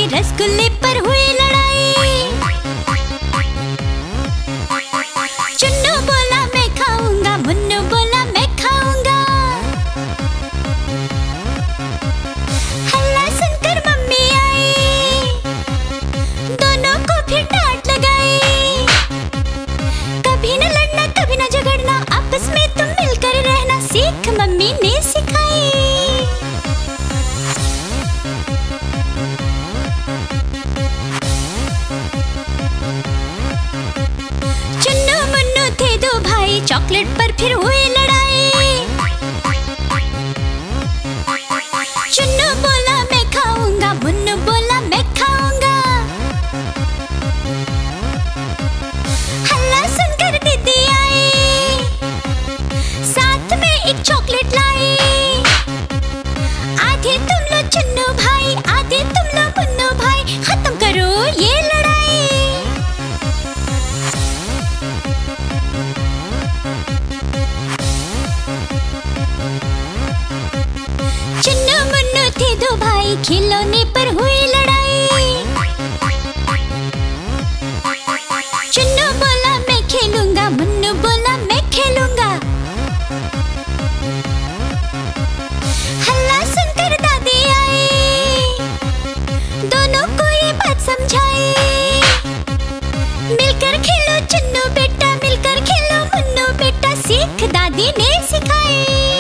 भाई रसगुल्ले पर हुई लड़ाई। चुन्नू बोला मैं खाऊंगा, मुन्नू बोला मैं खाऊंगा। हल्ला सुनकर मम्मी आई, दोनों को फिर डांट लगाई। कभी न लड़ना कभी न झगड़ना, आपस में तुम मिलकर रहना, सीख मम्मी ने सिखाई। चुन्नू मुन्नू थे दो भाई, चॉकलेट पर फिर हुई लड़ाई। चुन्नू बोला मैं खाऊंगा, मुन्नू बोला मैं खाऊंगा। हल्ला सुनकर दीदी आई, साथ में एक चॉकलेट लाई। आधे तुम लो चुन्नू भाई, आधे तुम लो मुन्नू भाई, खत्म करो ये लड़ाई। चुन्नू मुन्नू थे दो भाई, खिलौने पर हुई लड़ाई। चुन्नू बोला मैं खेलूंगा, मुन्नू बोला मैं खेलूंगा। हल्ला सुनकर दादी आई, दोनों को ये बात समझाई। मिलकर खेलो चुन्नू बेटा, मिलकर खेलो मुन्नू बेटा, सीख दादी ने सिखाई।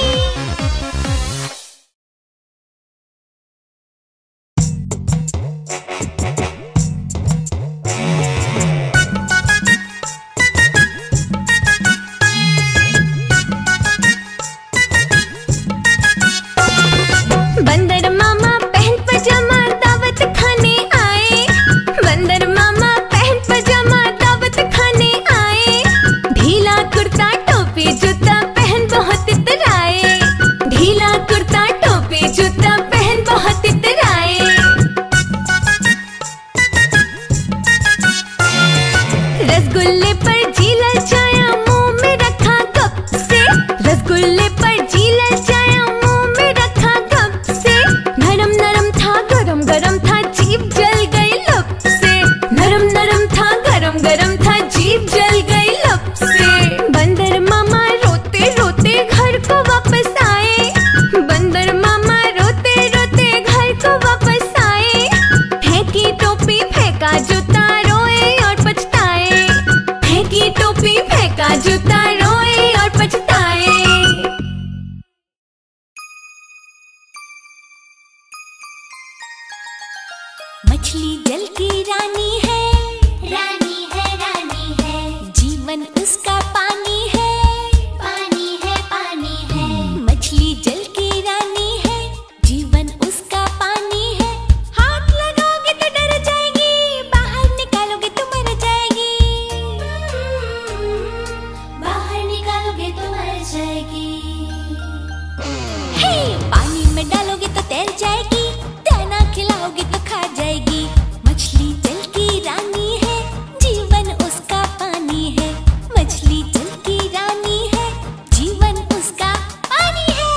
बंदर मामा पहन पजामा दावत खाने आए। बंदर मामा पहन पजामा दावत खाने आए। ढीला कुर्ता टोपी जूता पहन बहुत इतराए। ढीला कुर्ता टोपी जूता पहन बहुत इतराए। रसगुल्ले पर जी ललचाया, मुंह में रखा कप से। रसगुल्ले पर जी ललचाया, मुंह में रखा कप से। नरम नरम था गरम गरम था, जीभ जल गई लब से। नरम नरम था गरम गरम था, जीभ जल गई लब से। बंदर मामा रोते रोते घर को वापस आए। बंदर मामा रोते रोते घर को वापस आए। फेंकी टोपी फेंका जूता, रोए और पछताए। फेंकी टोपी फेंका जूता, रोए और पछताए। मछली जल की रानी है, रानी है, रानी है। जीवन उसका पानी है, पानी है, पानी है। मछली जल की रानी है, जीवन उसका पानी है। हाथ लगाओगे तो डर जाएगी, बाहर निकालोगे तो मर जाएगी। बाहर निकालोगे तो मर जाएगी। हे, पानी में डालोगे तो तैर जाएगी, दाना खिलाओगे तो खा जाएगी। मछली जल की रानी है, जीवन उसका पानी है। मछली जल की रानी है, जीवन उसका पानी है।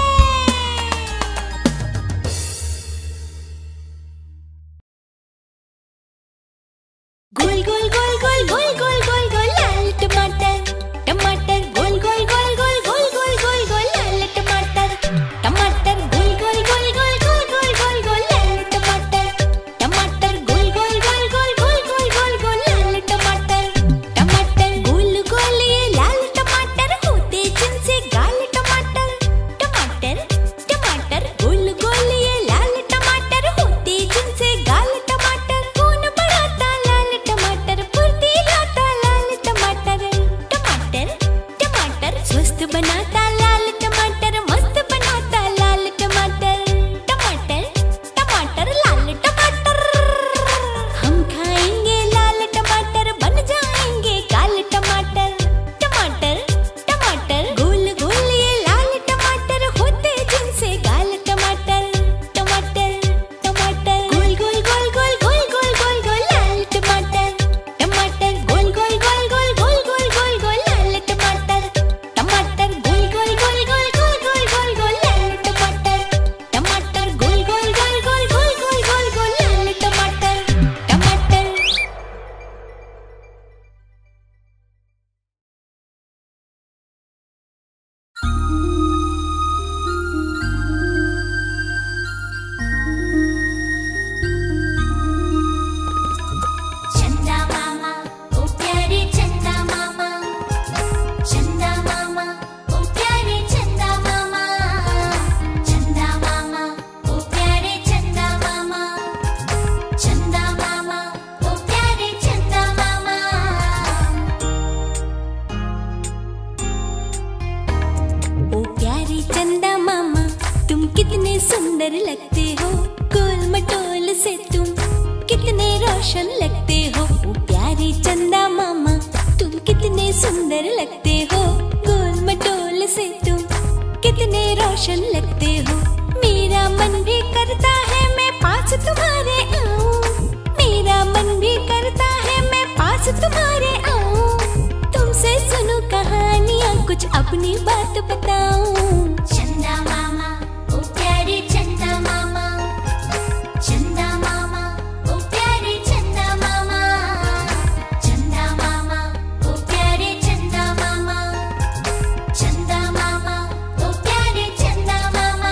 गोल गोल गोल गोल गोल गोल गोल गोल लाल टमाटर। टमाटर गोल गोल गोल गोल गोल गोल गोल गोल लाल टमाटर। टमाटर गोल गोल गोल गोल गोल गोल गोल गोल लाल टमाटर। टमाटर गोल गोल गोल गोल गोल गोल गोल गोल लाल टमाटर। टमाटर गोल गोल ये लाल टमाटर होते जिनसे गाल टमाटर। टमाटर टमाटर गोल गोल ये लाल टमाटर होते जिनसे गाल टमाटर। खून बढ़ाता लाल टमाटर, फुर्ती लाता लाल टमाटर। टमाटर सुंदर लगते हो, गोल मटोल से तुम कितने रोशन लगते हो। ओ प्यारे चंदा मामा तुम कितने सुंदर लगते हो, गोल मटोल से तुम कितने रोशन लगते हो। मेरा मन भी करता है मैं पास तुम्हारे आऊं, मेरा मन भी करता है मैं पास तुम्हारे आऊं। तुमसे सुनूं कहानियां कुछ अपनी बात बताऊं। चंदा मामा ओ प्यारे चंदा मामा, चंदा मामा ओ प्यारे चंदा मामा, चंदा मामा ओ प्यारे चंदा मामा, चंदा मामा ओ प्यारे चंदा मामा।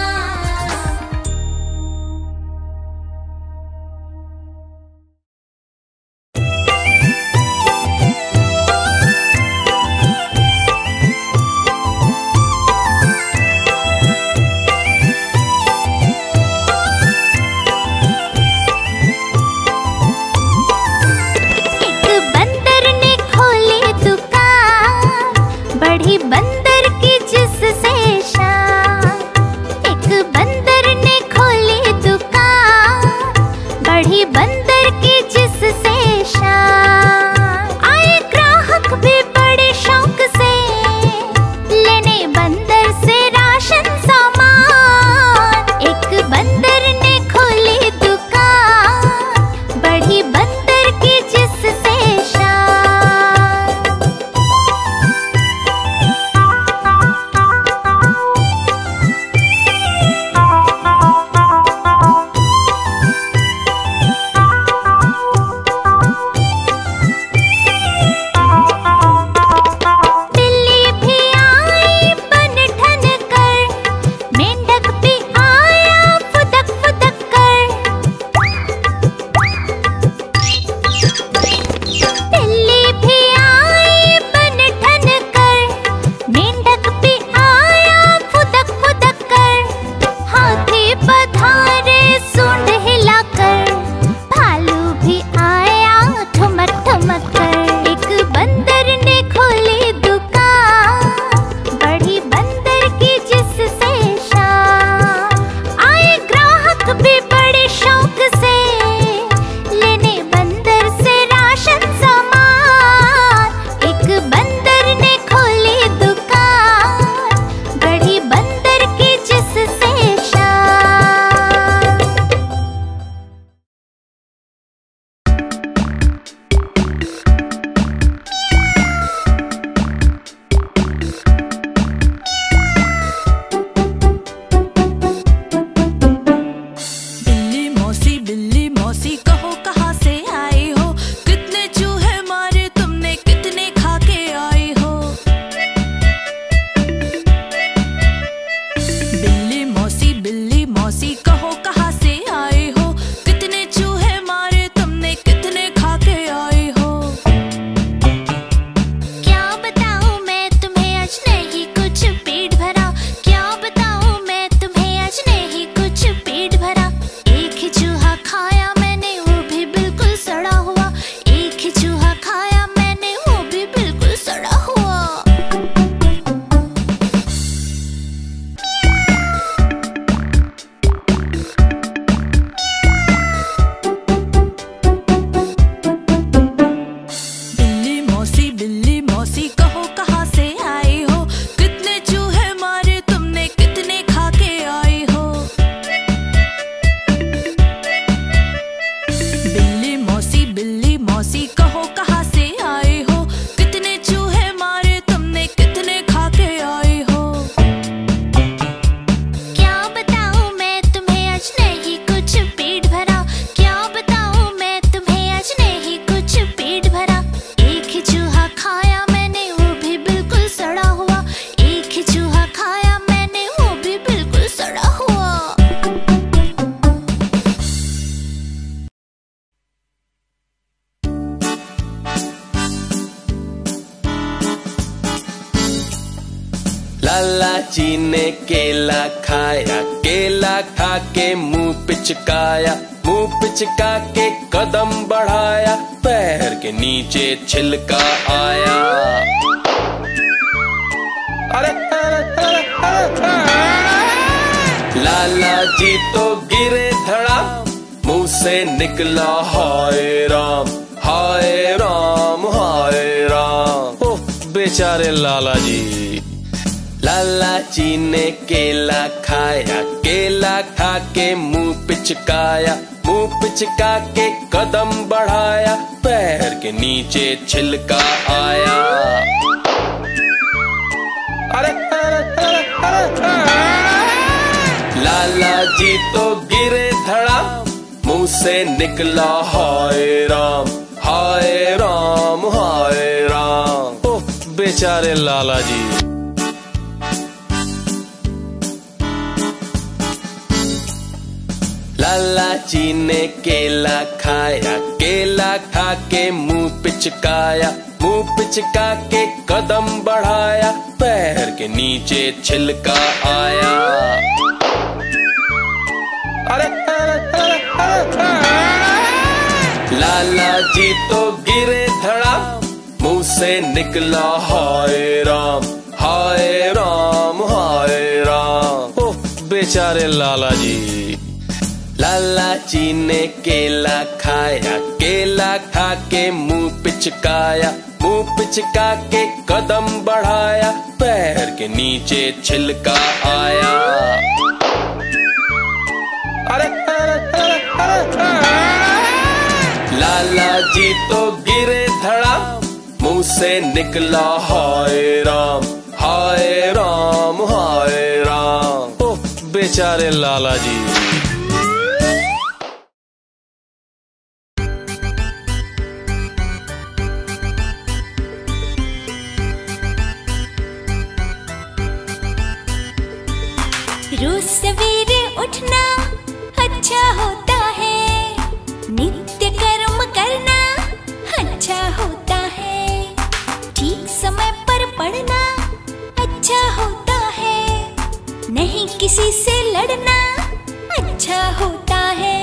लाला जी ने केला खाया, केला खा के मुंह पिचकाया, मुंह पिचका के कदम बढ़ाया, पैर के नीचे छिलका आया। अरे लाला जी तो गिरे धड़ाम, मुंह से निकला हाय राम, हाय राम, हाय राम। ओह बेचारे लाला जी। लाला जी ने केला खाया, केला खा के मुंह पिचकाया, मुंह पिचका के कदम बढ़ाया, पैर के नीचे छिलका आया। अरे लाला जी तो गिरे धड़ाम, मुंह से निकला हाय राम, हाय राम, हाय राम। ओह बेचारे लाला जी। लाला जी ने केला खाया, केला खा के मुंह पिचकाया, मुंह पिचका के कदम बढ़ाया, पैर के नीचे छिलका आया। अरे लाला जी तो गिरे धड़ाम, मुंह से निकला हाय राम, हाय राम, हाय राम। ओह बेचारे लाला जी। लाला जी ने केला खाया, केला खा के मुंह पिचकाया, मुंह पिचका के कदम बढ़ाया, पैर के नीचे छिलका आया। अरे लाला जी तो गिरे धड़ाम, मुंह से निकला हाय राम, हाय राम, हाय राम। ओह बेचारे लाला जी। रोज सवेरे उठना अच्छा होता है, नित्य कर्म करना अच्छा होता है, ठीक समय पर पढ़ना अच्छा होता है, नहीं किसी से लड़ना अच्छा होता है।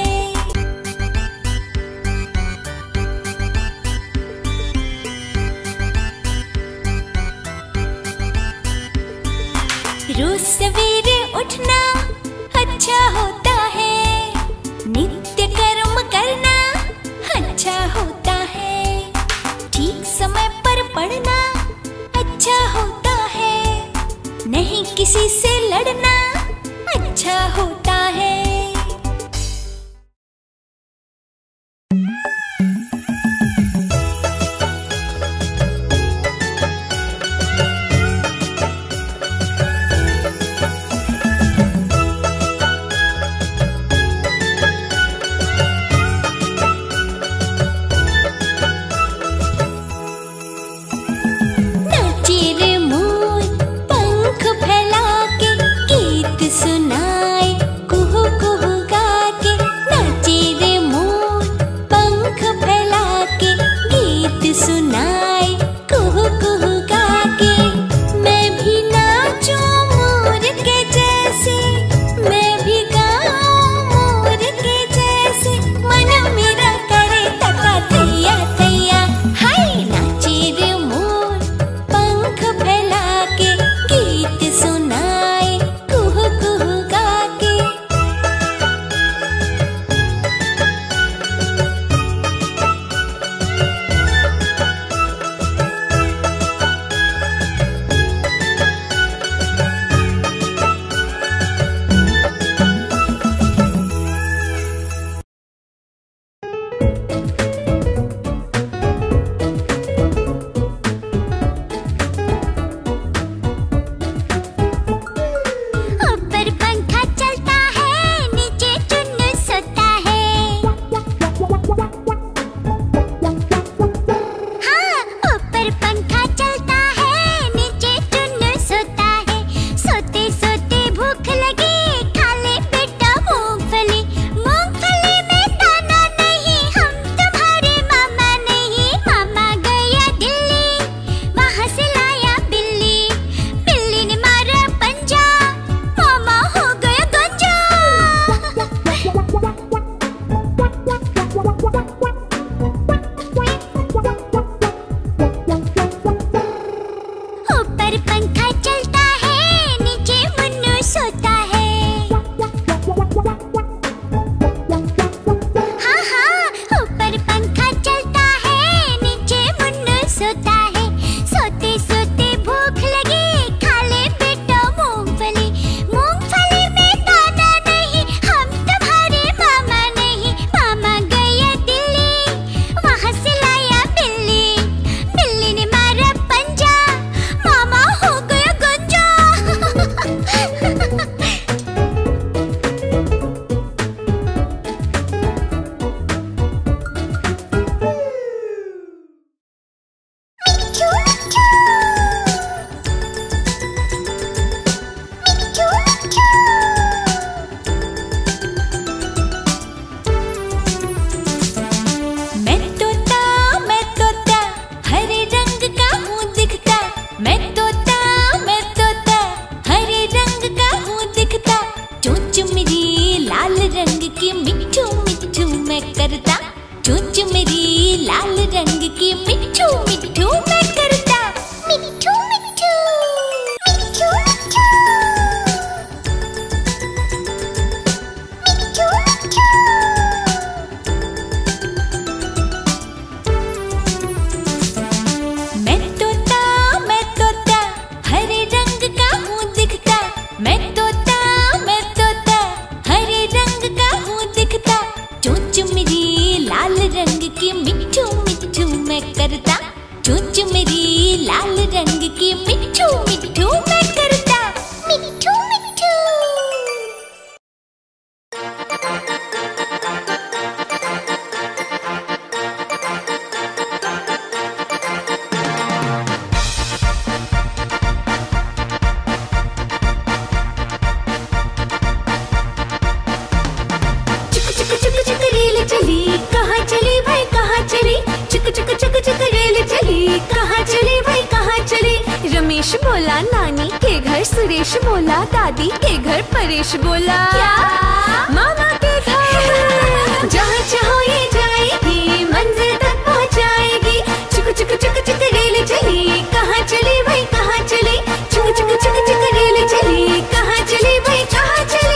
रोज सवेरे उठना अच्छा होता है, नित्य कर्म करना अच्छा होता है, ठीक समय पर पढ़ना अच्छा होता है, नहीं किसी से लड़ना अच्छा होता है। रमेश बोला नानी के घर, सुरेश बोला दादी के घर, परेश बोला क्या? मामा के घर। जहाँ चाहो ये जाएगी, मंजिल तक पहुँचाएगी। चुक चुक चुक चुक रेल चली, कहाँ चली भाई कहाँ चली? चुक चुक चुक चुक रेल चली, कहाँ चली भाई कहाँ चली?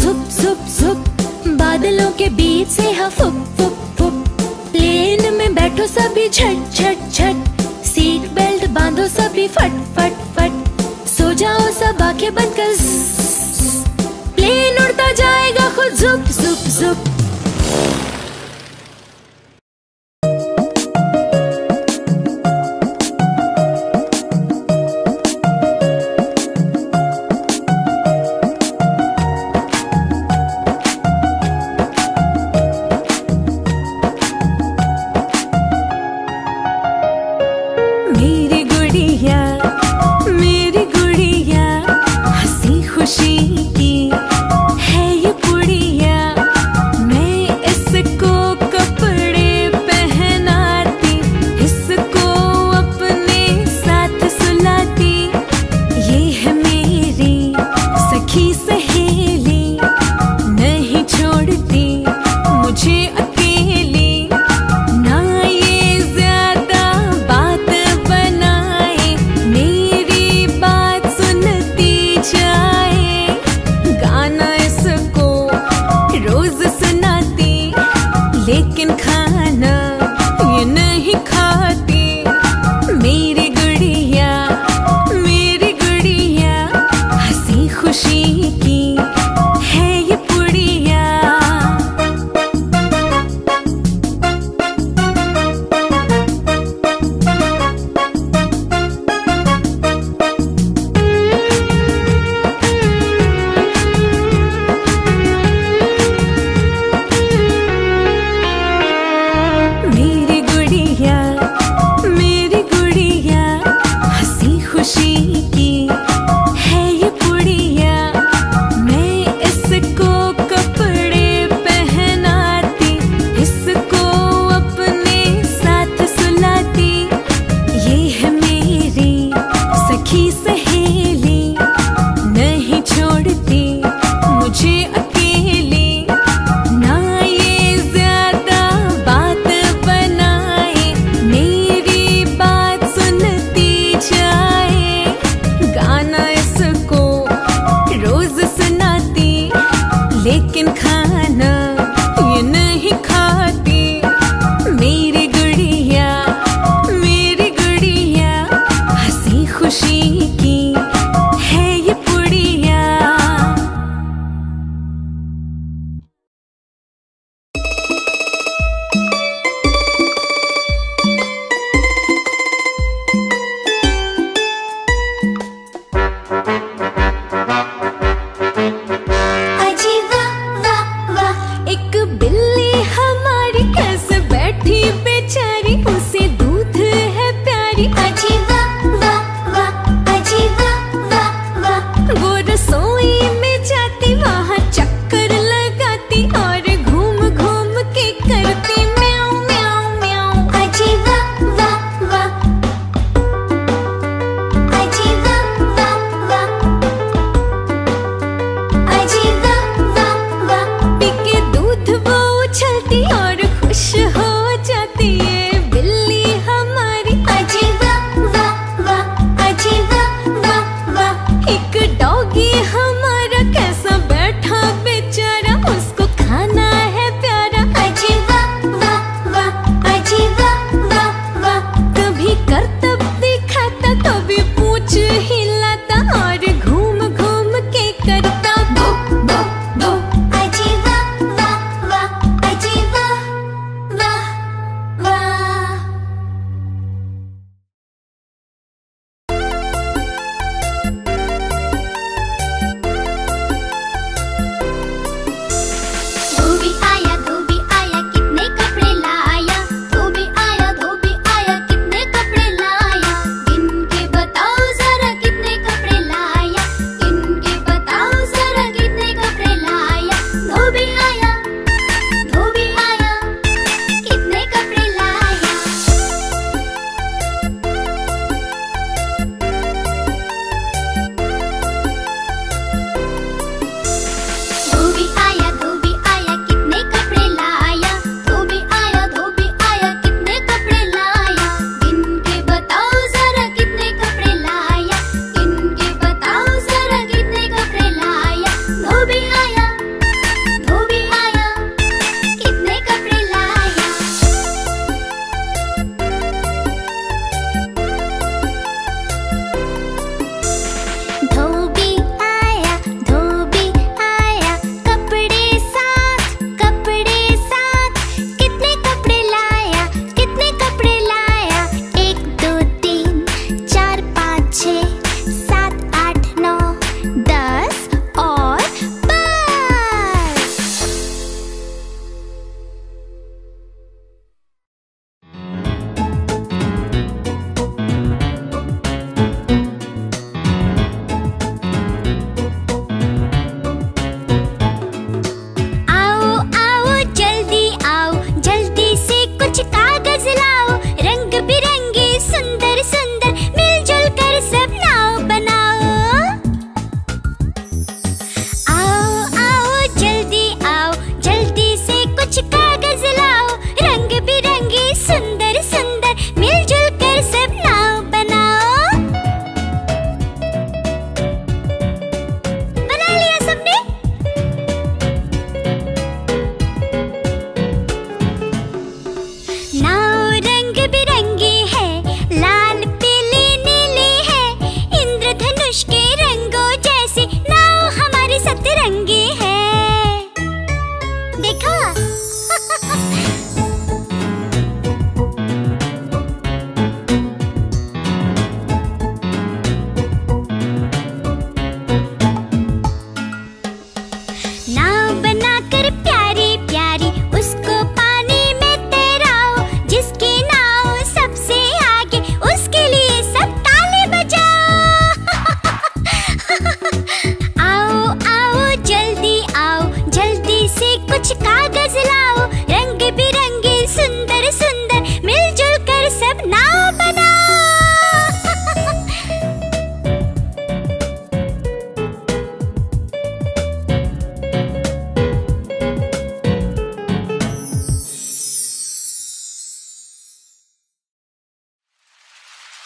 बादलों के बीच से हाँ फुक फुक फुक, प्लेन में बैठ बैठो सभी झट झट झट, सीट बेल्ट बांधो सभी फट फट फट, सो जाओ सब आंखें बंद कर, प्लेन उड़ता जाएगा खुद जुप जुप जुप। मेरी गुड़िया हंसी खुशी की है ये पुड़िया, मैं इस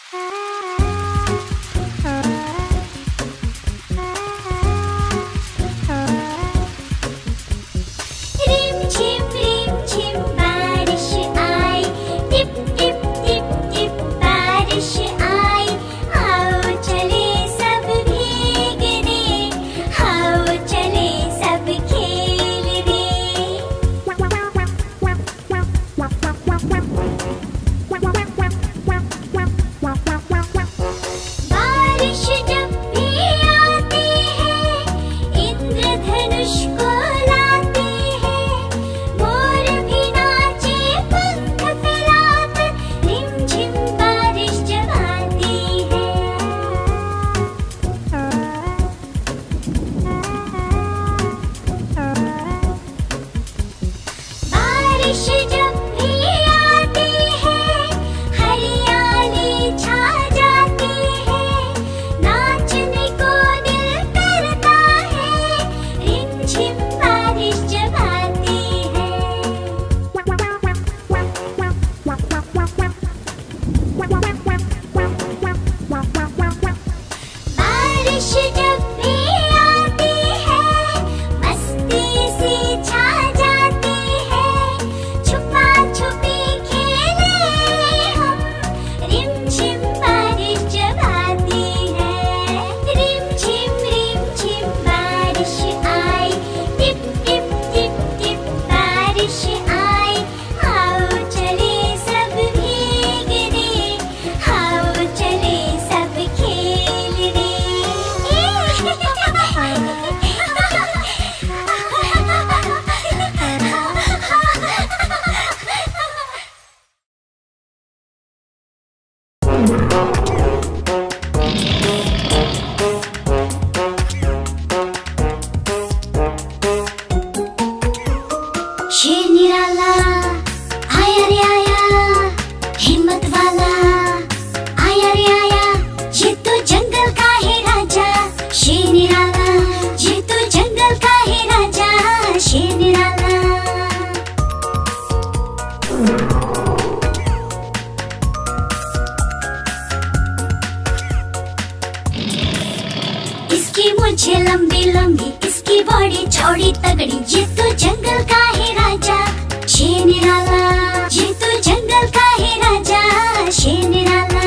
मुझे लंबी लंबी इसकी बॉडी चौड़ी तगड़ी, ये तो जंगल का है राजा शेर निराला, ये तो जंगल का है राजा शेर निराला।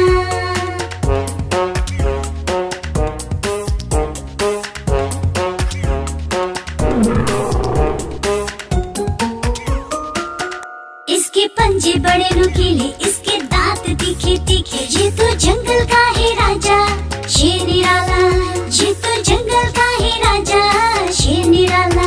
इसके पंजे बड़े नुकीले, इसके दांत तीखे तीखे, ये तो जंगल का है राजा शेर निराला, ये तो जंगल का है राजा शेर निराला।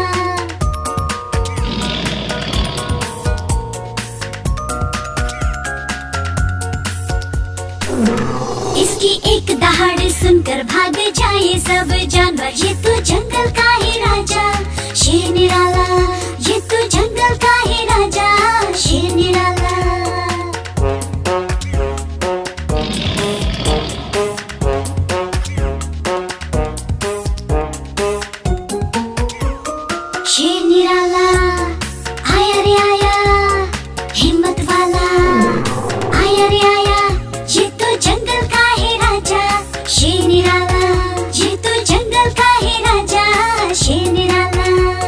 इसकी एक दहाड़ सुनकर भाग जाए सब जानवर, ये तो जंगल का है राजा शेर निराला, ये तो जंगल का है राजा शेर निराला। शेर निराला आया रे आया, हिम्मत वाला आया रे आया, ये तो जंगल का है राजा शेर निराला, ये तो जंगल का है राजा शेर निराला।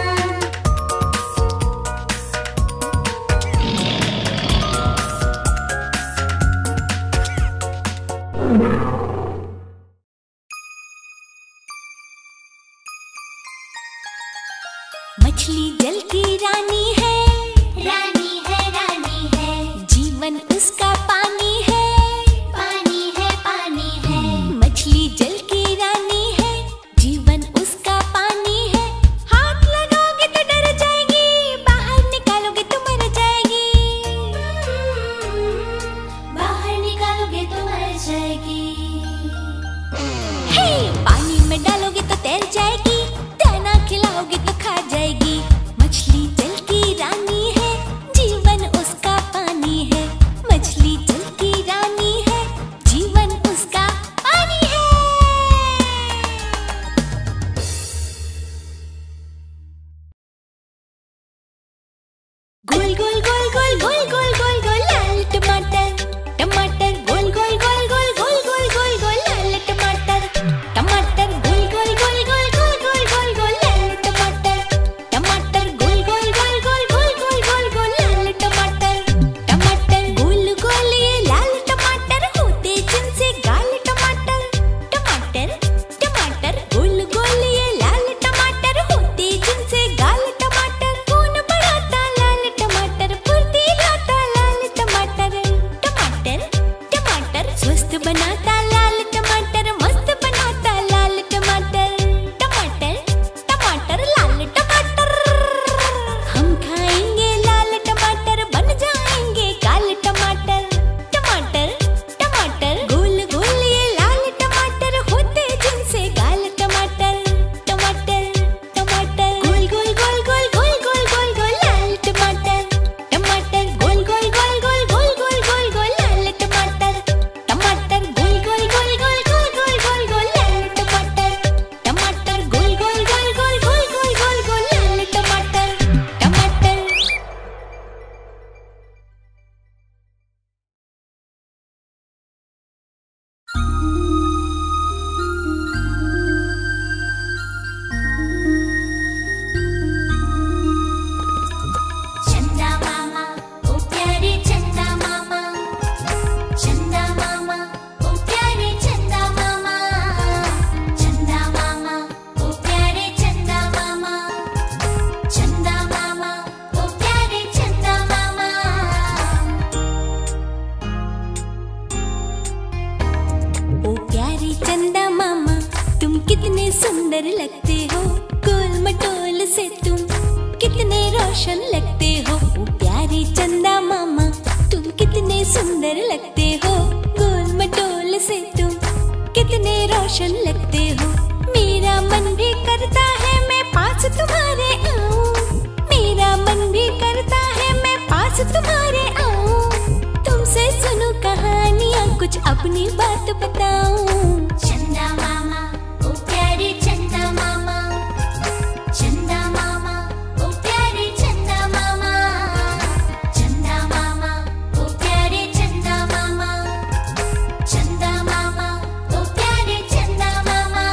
मछली जल की रानी है, रानी है रानी है, जीवन उसका पानी है, पानी है पानी है। मछली जल की रानी है, जीवन उसका पानी है। हाथ लगाओगे तो डर जाएगी, बाहर निकालोगे तो मर जाएगी, बाहर निकालोगे तो मर जाएगी। हे पानी में डालोगे तो तैर जाएगी, दाना खिलाओगे तो खा जाएगी। मछली जल की रानी है, जीवन उसका पानी है, मछली जल की रानी है, जीवन उसका पानी है। गोल गोल गोल गोल गोल गोल गोल गोल लाल टमाटर, टमाटर गोल गोल गोल गोल मस्त बनाता लाल टमाटर, मस्त बनाता लाल टमाटर। टमाटर टमाटर लाल टमाटर, हम खाएंगे लाल टमाटर, बन जाएंगे काल टमाटर। टमाटर टमाटर गोल गोल ये लाल टमाटर, होते जिनसे गाल टमाटर। टमाटर टमाटर गोल गोल गोल गोल गोल गोल गोल गोल लाल टमाटर। टमाटर गोल गोल गोल गोल गोल गोल गोल गोल लाल टमाटर। टमाटर गोल गोल गोल गोल गोल गोल गोल गोल लाल टमाटर। टमाटर गोल गोल गोल गोल गोल गोल गोल गोल लाल टमाटर। टमाटर चंदा मामा ओ प्यारे चंदा मामा, चंदा मामा ओ प्यारे चंदा मामा, चंदा मामा ओ प्यारे चंदा मामा, चंदा मामा ओ प्यारे चंदा मामा। ओ प्यारे चंदा मामा, तुम कितने सुंदर लगते हो, गोल मटोल से तुम कितने रोशन लगते हो। ओ प्यारे चंदा मामा, तुम कितने सुंदर लगते हो, गोल मटोल से तुम कितने रोशन लगते हो। मेरा मन भी करता है मैं पास तुम्हारे आऊं, मेरा मन भी करता है मैं पास तुम्हारे आऊं। तुमसे सुनूं कहानियां, कुछ अपनी बात बताऊं। चंदा मामा ओ प्यारे चंदा मामा, चंदा मामा ओ प्यारे चंदा मामा, चंदा मामा ओ प्यारे चंदा मामा, चंदा मामा ओ प्यारे चंदा मामा।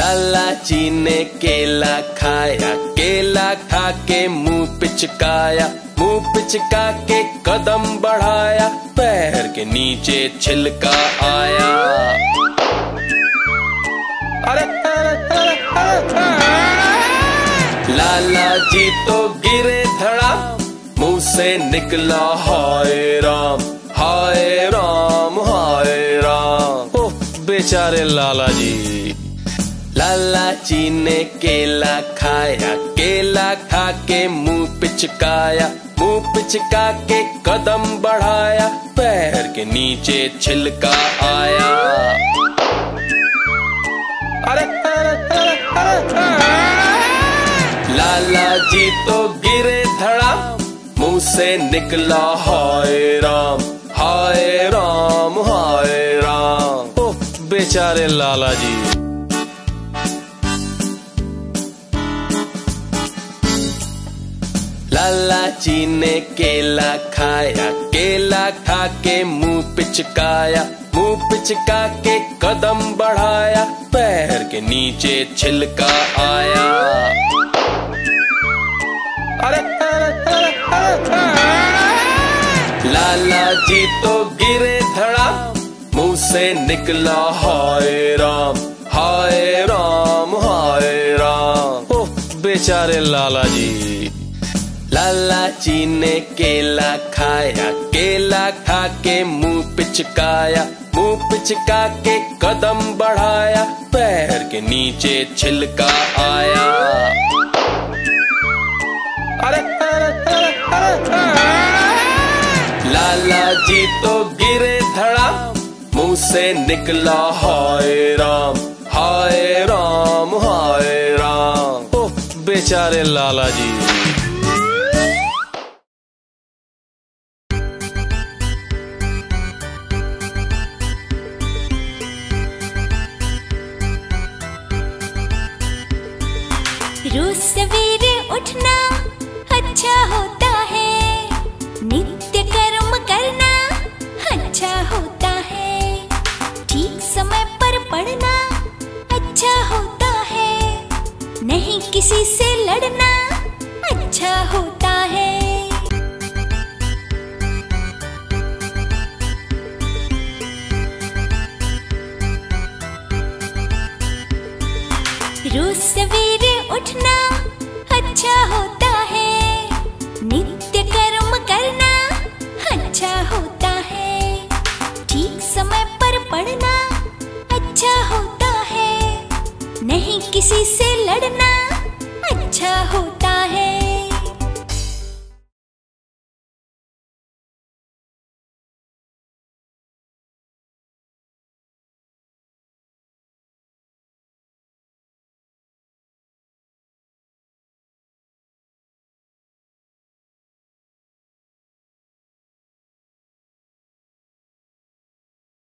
लालाजी ने केला खाया, केला खा के मुंह पिचकाया, मुंह पिचका के कदम बढ़ाया, पैर के नीचे छिलका आया। अरे लालाजी तो गिरे धड़ा, मुंह से निकला हाय राम, हाय राम, हाय राम। ओह बेचारे लालाजी। लालाजी ने केला खाया, केला खा के मुंह पिचकाया, मुंह पिचका के कदम बढ़ाया, पैर के नीचे छिलका आया। अरे लालाजी तो गिरे धड़ा, मुंह से निकला हाय राम, हाय राम, हाय राम। ओह बेचारे लालाजी। लालाजी ने केला खाया, केला खा के मुंह पिचकाया, मुंह पिचका के कदम बढ़ाया, पैर के नीचे छिलका आया। अरे लालाजी तो गिरे धड़ा, मुंह से निकला हाय राम, हाय राम, हाय राम। ओह बेचारे लालाजी। लालाजी ने केला खाया, केला खा के मुंह पिचकाया, मुंह पिचका के कदम बढ़ाया, पैर के नीचे छिलका आया। अरे लालाजी तो गिरे धड़ा, मुंह से निकला हाय राम, हाय राम, हाय राम। ओह बेचारे लालाजी। रोज सवेरे उठना अच्छा होता है, नित्य कर्म करना अच्छा होता है, ठीक समय पर पढ़ना अच्छा होता है, नहीं किसी से लड़ना अच्छा होता है। रोज सवेरे उठना अच्छा होता है, नित्य कर्म करना अच्छा होता है, ठीक समय पर पढ़ना अच्छा होता है, नहीं किसी से लड़ना अच्छा होता है।